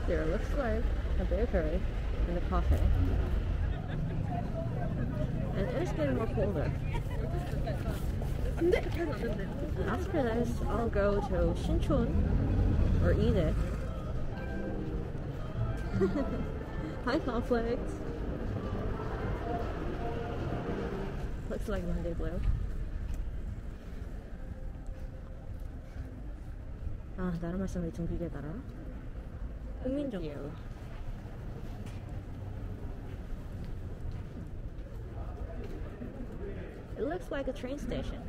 There looks like a bakery and a cafe. And it's getting more colder. And after this, I'll go to Shinchon or eat it. Hi, Conflict. Looks like Monday Blue. 아, 나라 말씀을 등기게 따라. 국민적으로. It looks like a train station.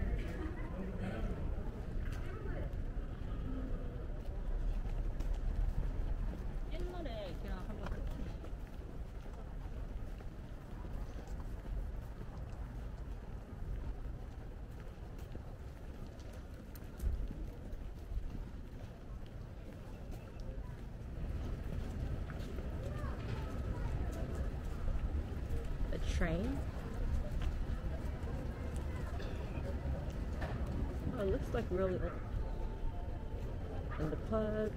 Train. Oh, it looks like really old. And the pub.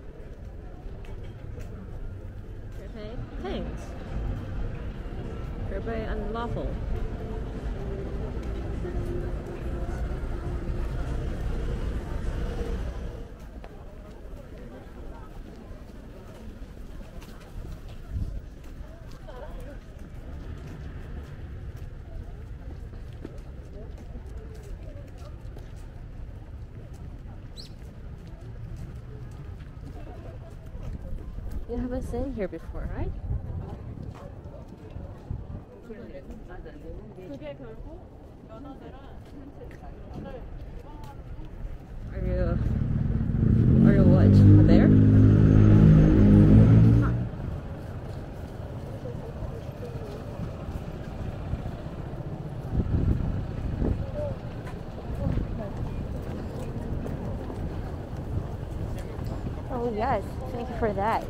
Okay, things. Very unlawful. You haven't seen here before, right? Are you what? A bear? Oh yes, thank you for that.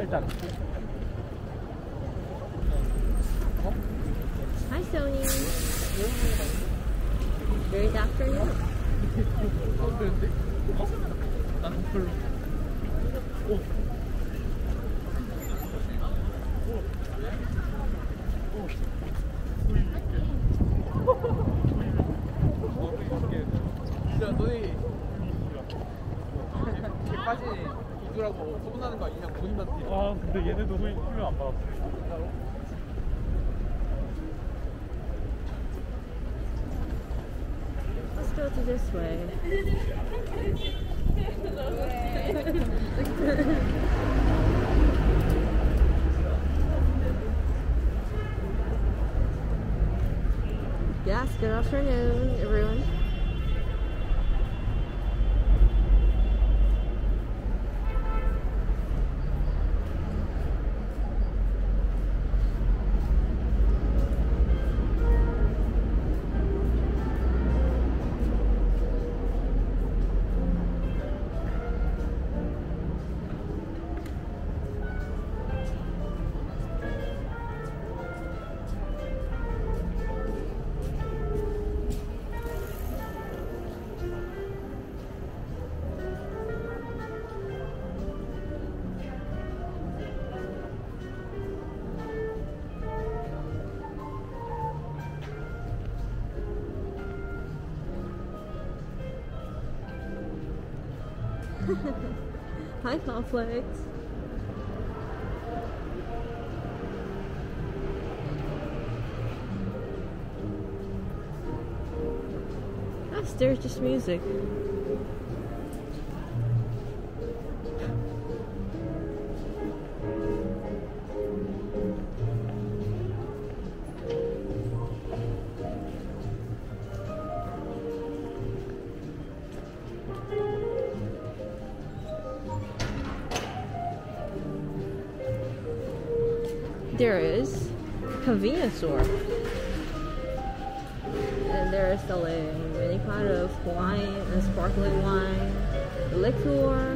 Hi Sony. Very afternoon. 아 근데 얘네도 후면 안 받았어. Let's go to this way. Yes, good afternoon, everyone. Hi, Conflict. Yes, there's just music. There is convenience store, and they're selling many kind of wine and sparkling wine, liquor.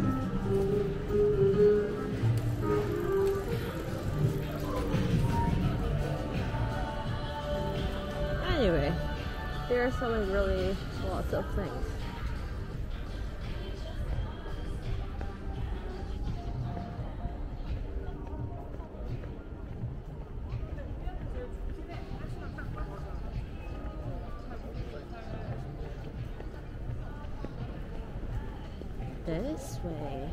Anyway, they're selling really lots of things. this way.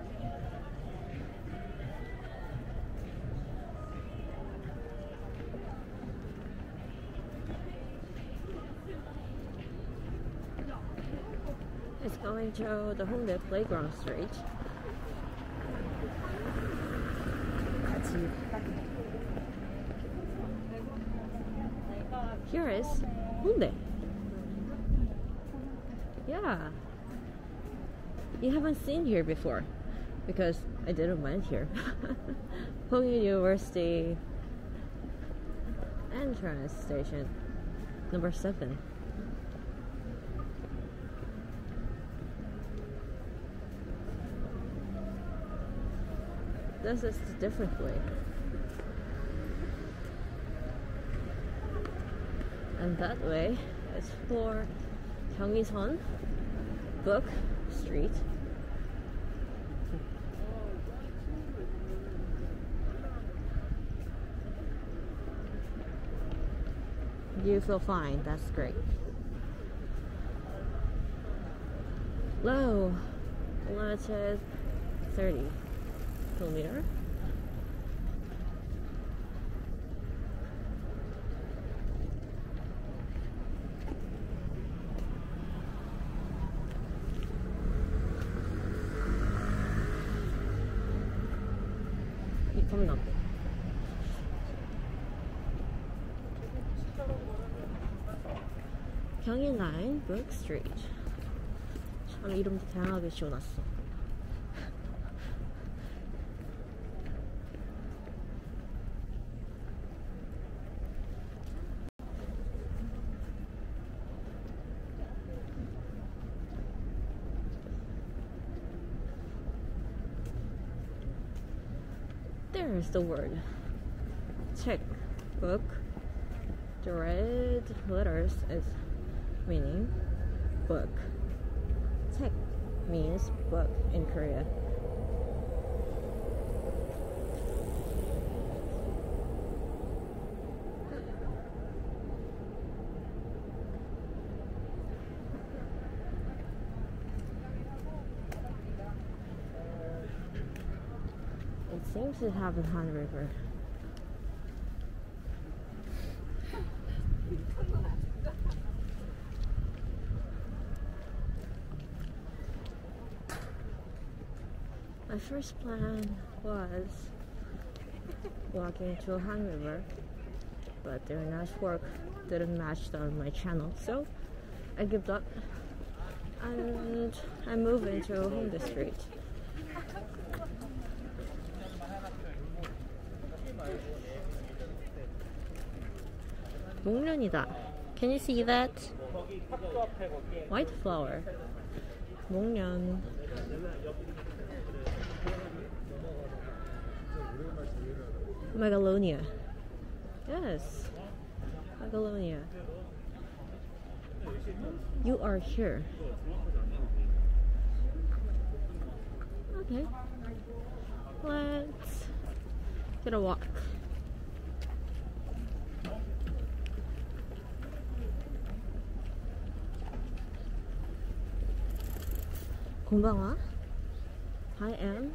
It's going to the Hongdae Playground Street. Here is Hongdae. Yeah. You haven't seen here before because I didn't went here. Hongdae University entrance station number 7. This is the different way. And that way is for Gyeonggi-seon Book Street. You feel fine, that's great. Low, limited 30 kilometer. coming up. 경인 라인 브룩 스트리트. 참 이름도 다양하게 지어놨어. There's the word. Check book. The red letters is meaning book. Check means book in Korea. It seems to have a Han River. My first plan was walking to Han River, but their network didn't match on my channel, so I gave up and I moved into Hongdae Street. 목련이다. Can you see that? White flower. 목련. Megalonia. Yes. Megalonia. You are here. Okay. Let's get a walk. konbanwa. I am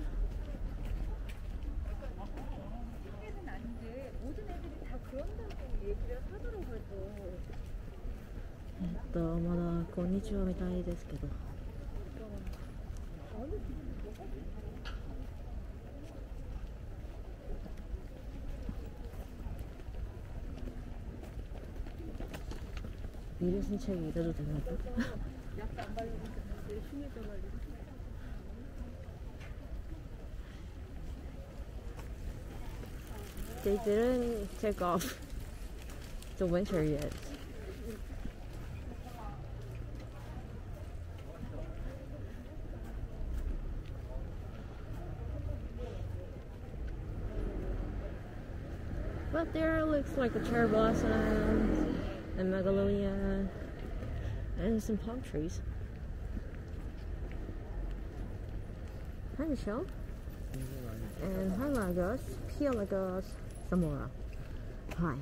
まだこんにちはみたいですけど미래 신청이 이래도 되나 봐. They didn't take off the winter yet. But there looks like a cherry blossom and Megalonia and some palm trees. Hi Michelle. And hi Lagos, Kia Lagos, Zamora. Hi.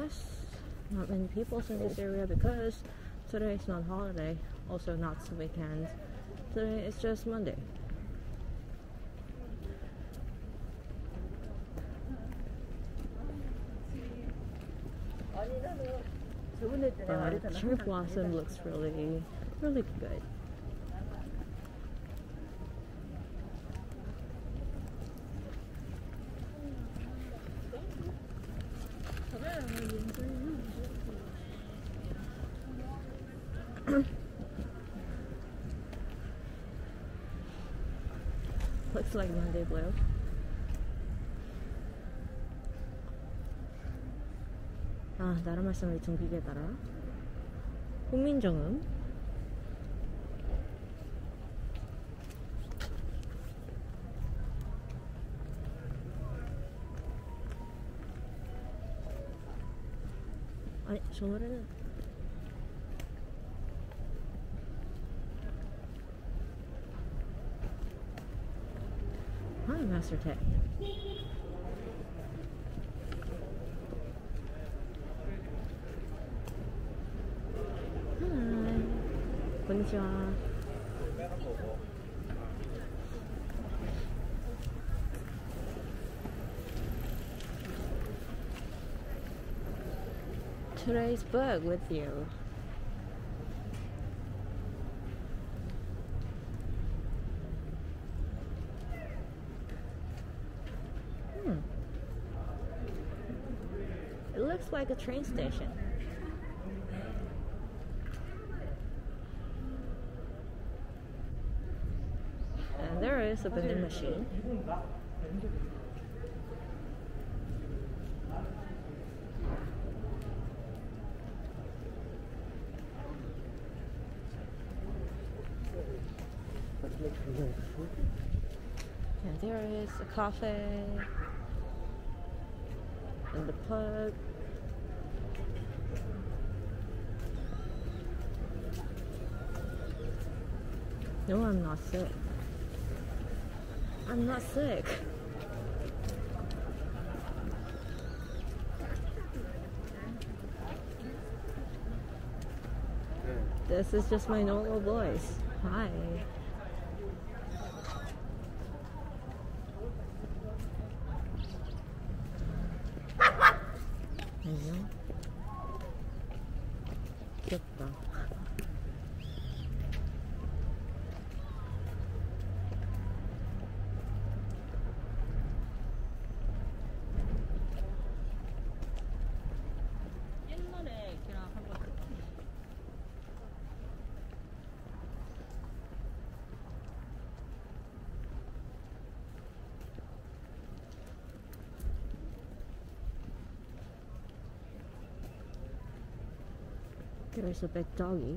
guess not many people in this area because today is not holiday, also not the weekend. Today is just Monday. But cherry blossom looks really good. Looks like Monday blue. 아, 나라 말씀을 등기기에 따라 국민정음 아니, 저 노래는 Hi, Master Tech. Hi. Konnichiwa. Today's book with you. It looks like a train station. And there is a vending machine. And there is a cafe and the pub. No, I'm not sick. I'm not sick. This is just my normal voice. Hi. 안녕. 귀엽다. 옛날에 걔랑 한번 There's a big doggy.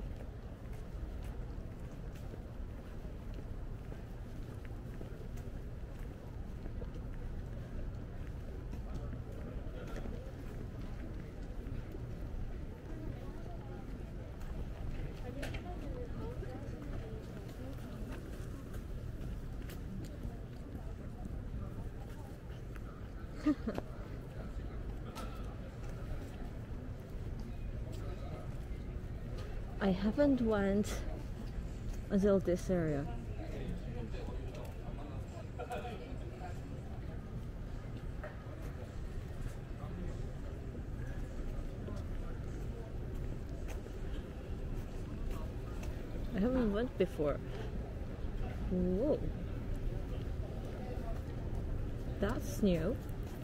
I haven't went until this area. I haven't went before. Whoa. That's new.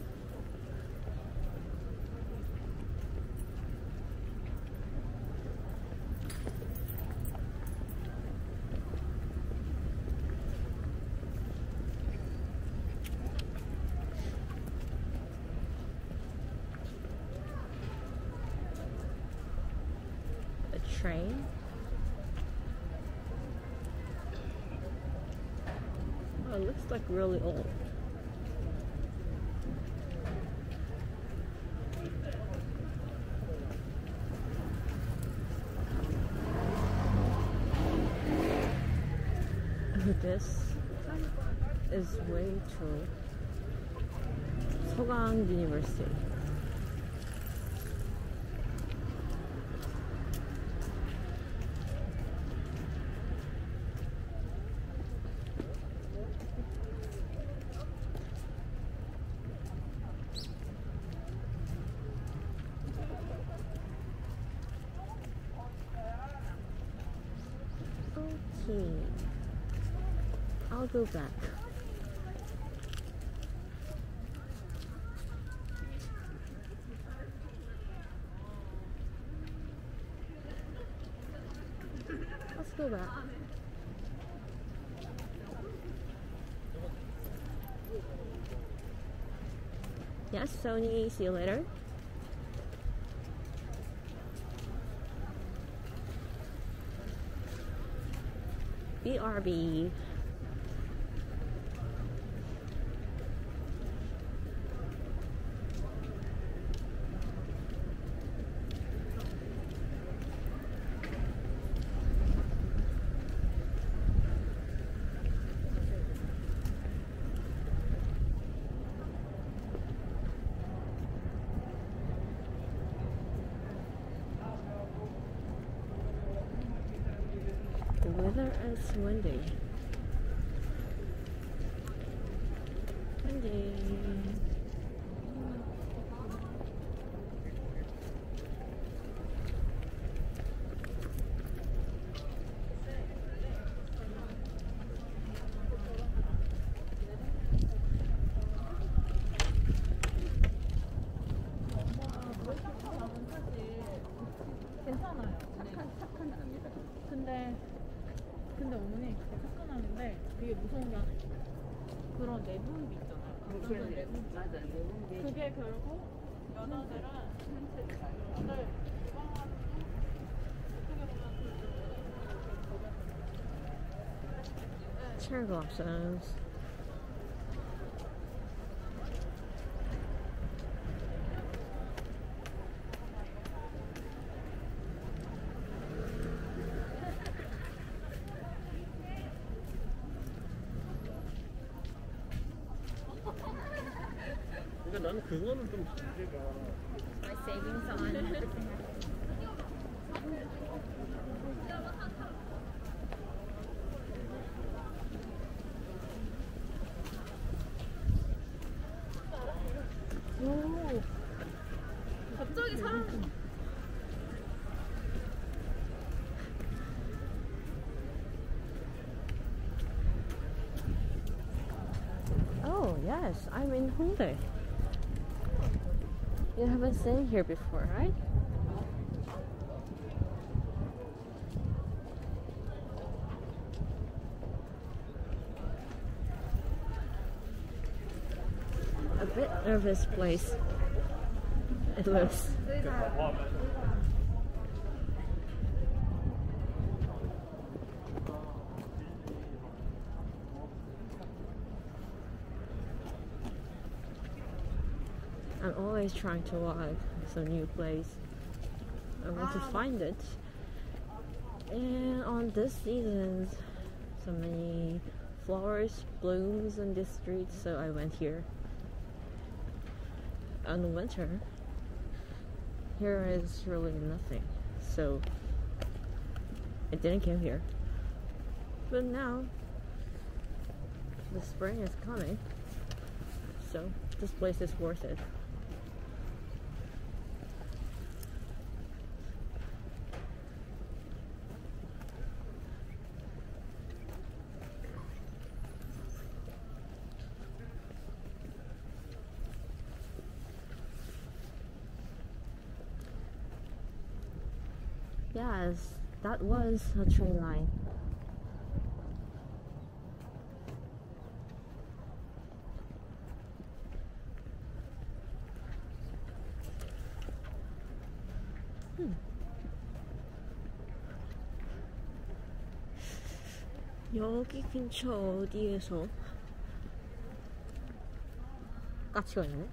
Train. Oh, it looks like really old. This is way too Sogang University. 17. I'll go back. Let's go back. Yes, Sony, see you later. BRB. The weather is windy. Windy. 괜찮아요. 착한 사람이다. 근데 어머니 그게 착한하는데 되게 무서운 게 하나 있어요. 그런 내분비 있잖아요. 그런 내분비. 맞아, 내분비. 그게 결국 여자들은 다들 Chair options. 근데 나는 그거는 좀 문제가 My savings on everything. 오 갑자기 사람 Oh, yes, I'm in Hongdae. You haven't stayed here before, right? A bit nervous place. It looks. I'm always trying to walk some new place. I want to find it. And on this season, so many flowers blooms in this street, so I went here. On winter, here is really nothing, so I didn't come here. But now, the spring is coming, so this place is worth it. Yes, that was a train line. 여기 근처 어디에서 까치가 있네?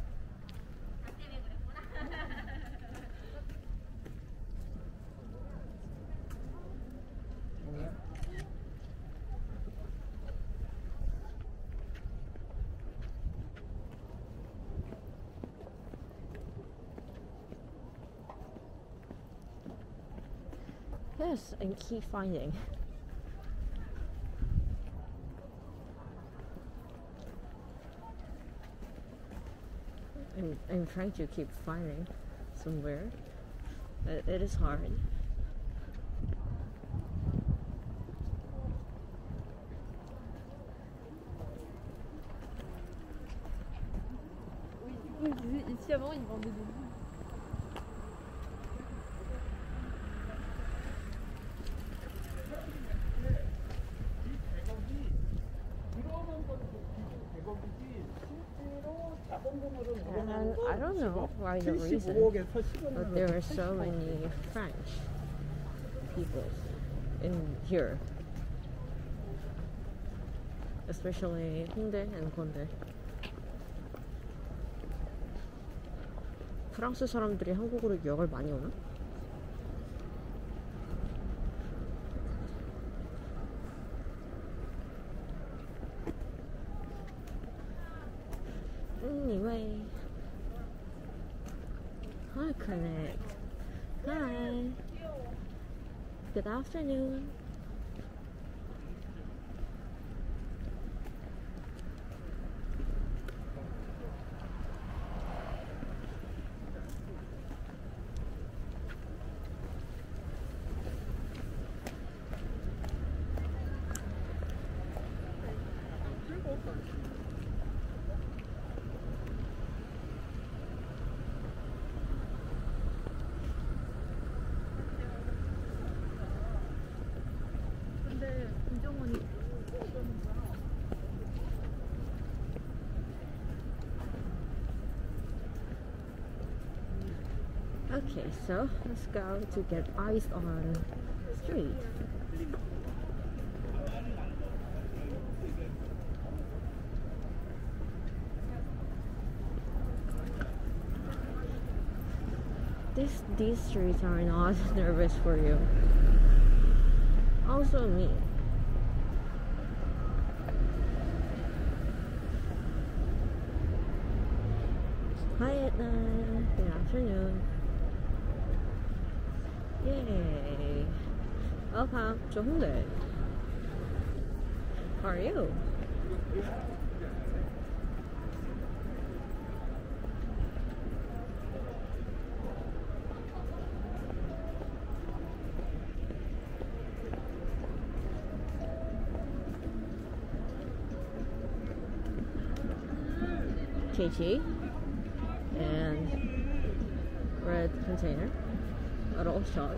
Yes, and keep finding. I'm trying to keep finding somewhere. It is hard. Si avant ils vendaient des livres. And I don't know why the reason, but there are so many French people in here, especially Hongdae and Gondae. 프랑스 사람들이 한국으로 유학을 많이 오나? Anyway, hi Connect. Hi. Good afternoon. 근데 이정원이 어쩌는 거야? Okay, so let's go to get ice on the street. These streets are not nervous for you. Also me. Hi Edna. Good afternoon. Yay. Welcome to Hongdae. How are you? KG and red container, adult shot.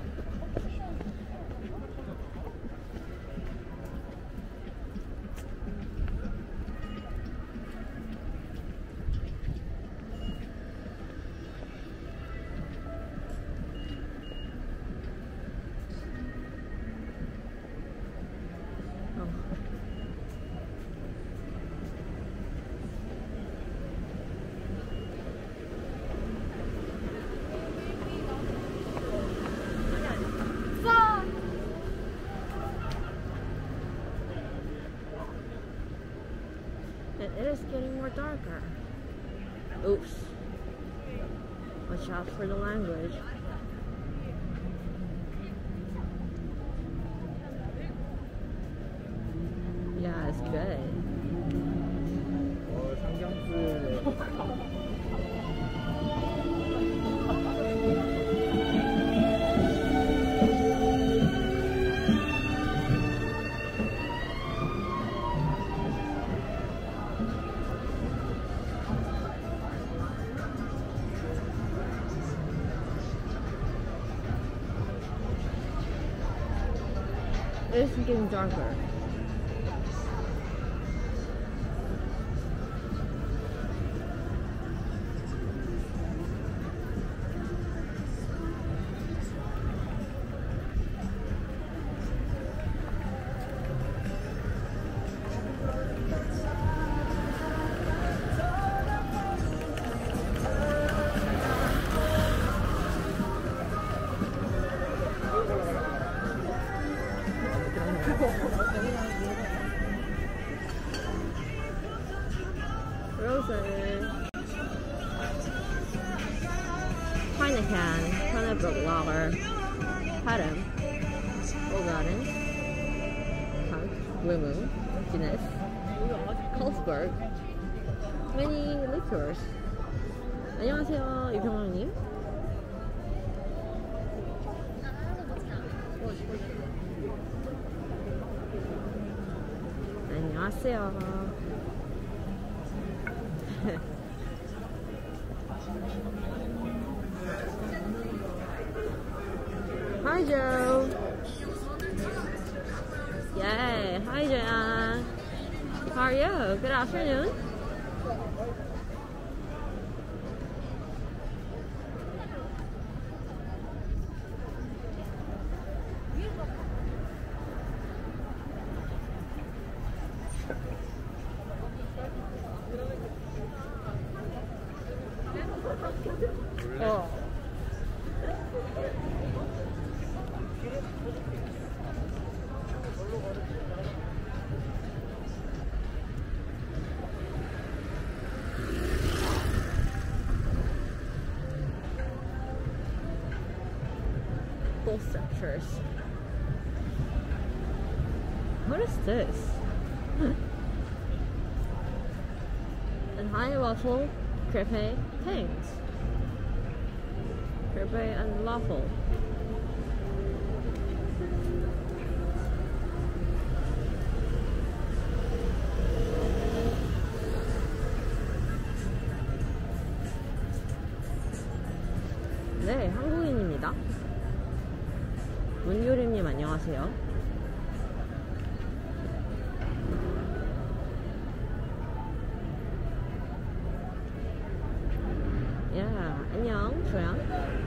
And it is getting more darker. Oops. Watch out for the language. Yeah, it's good. It's getting darker. Roses, Heineken, Pernod Lager, Haddam, Old Garden, Punk, Blue Moon, Guinness, Carlsberg, many liqueurs. 안녕하세요, 이병헌님. 안녕하세요. Hi, Joe. Yay. Hi, Joanne. How are you? Good afternoon. Oh. Full structures. What is this? And high waffle, crepe, things. Crepe and waffle. 네, 한국인입니다. 문유림님 안녕하세요. 야, 안녕, 조양.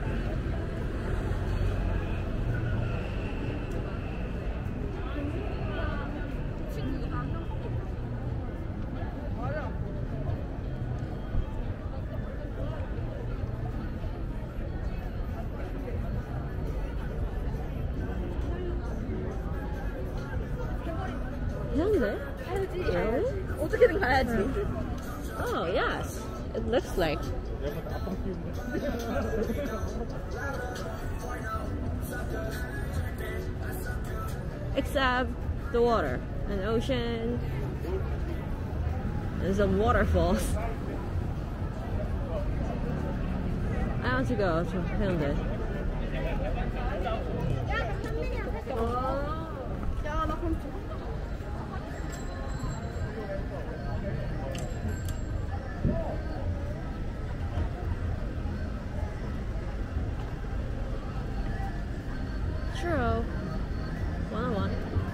이상한데? Really? 어떻게든 가야지. Oh, yes. It looks like. Except the water, an ocean, and some waterfalls. I want to go to Hyundai. 야, 나 그럼 True. 101.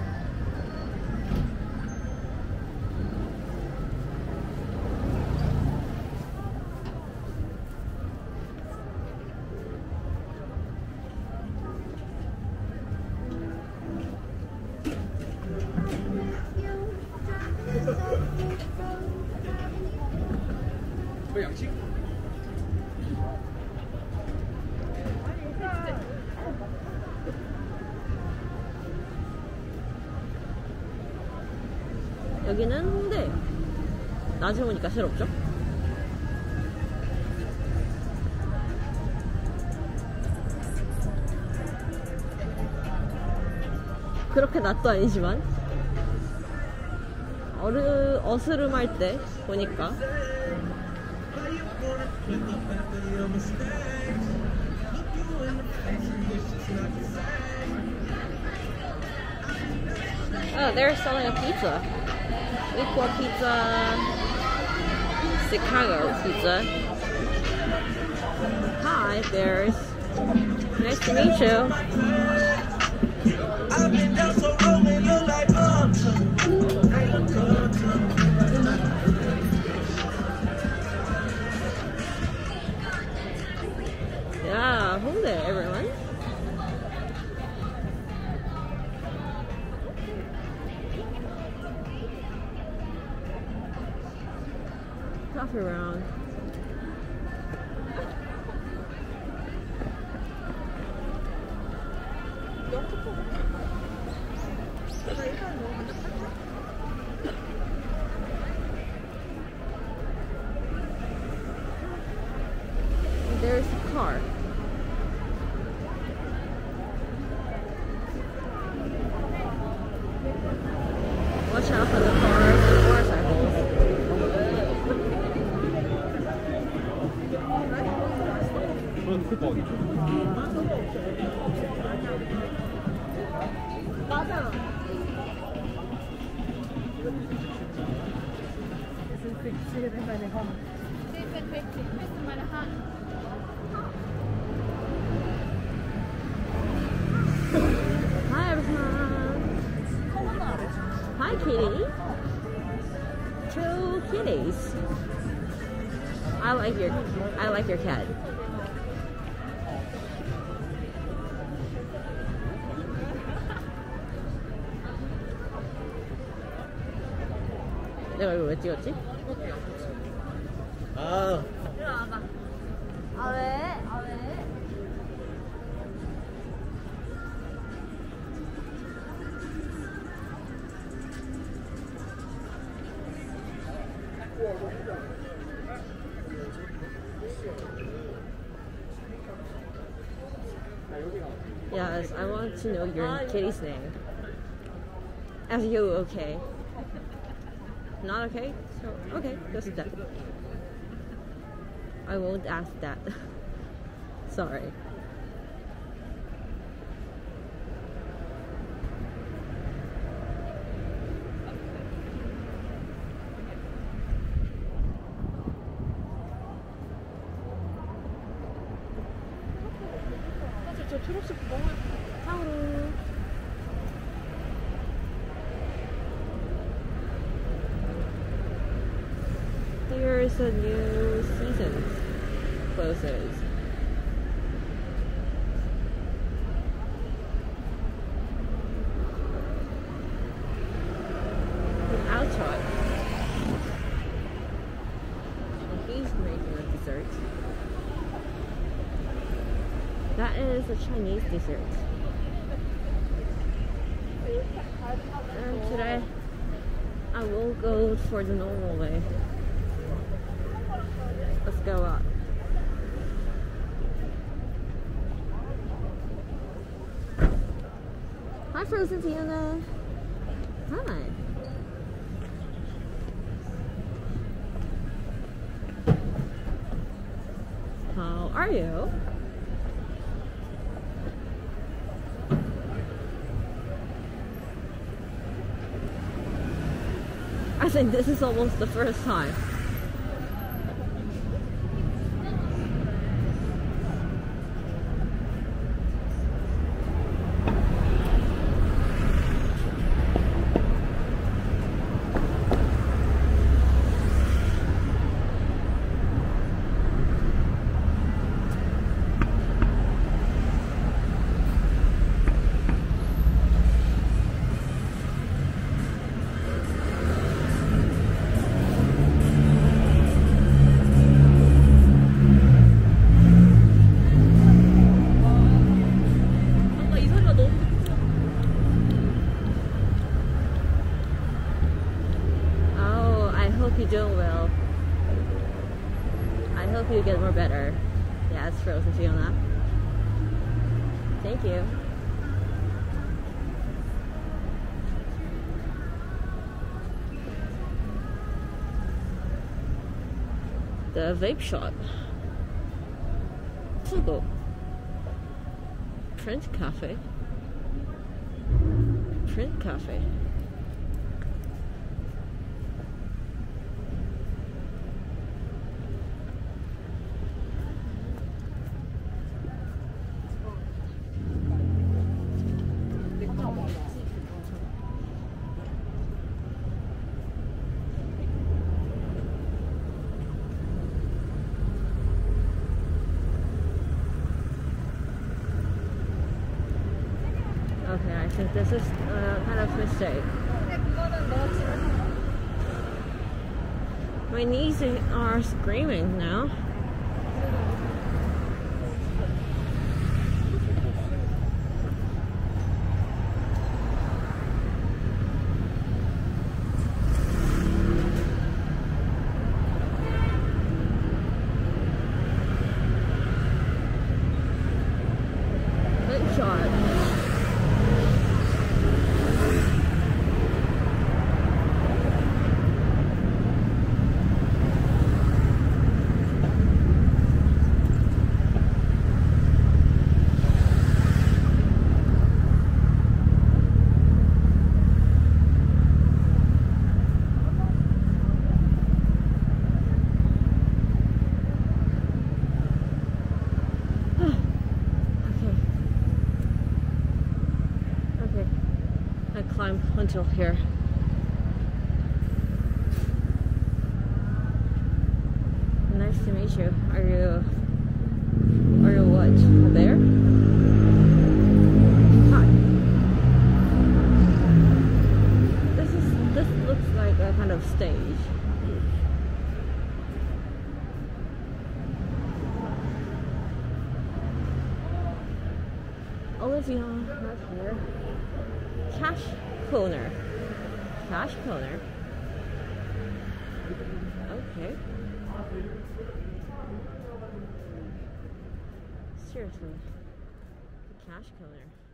여기는 홍대. 낮에 오니까 새롭죠? 그렇게 낮도 아니지만 어스름할 때 보니까 Oh, they're selling a pizza. Equal Pizza, Chicago Pizza. Hi, bears. Nice to meet you. I've been down so long, it look like Yeah, Hyundai, everyone. Coffee round. There's a car. Watch out for the cars and motorcycles. 맞아. kitty. 2 kitties. I like your cat. 내가 이거 왜 찍었지? 아, 이리 와봐. 아 왜? 아 왜? Yes, I want to know your kitty's name. Are you okay? Not okay? So, okay, just that. I won't ask that. Sorry. 사실 저 초록색 너무 예뻐. 타오루. Here's a new season closes. An outside. He's making a dessert. That is a Chinese dessert. And today I will go for the normal way. Let's go up. Hi, Frozen Fiona. Hi. How are you? I think this is almost the first time. 아까 이 소리가 너무 Oh, I hope you're doing well. I hope you get more better. Yes, Frozen Fiona. Thank you. The vape shop. Fugo. Print cafe. Print cafe. Okay, I think this is kind of mistake. My knees are screaming now. Good shot. Climb until here. Nice to meet you. Are you what? A bear? Hi. This looks like a kind of stage. Olivia, right here. Cash corner. Cash corner. Okay. Seriously. The cash corner.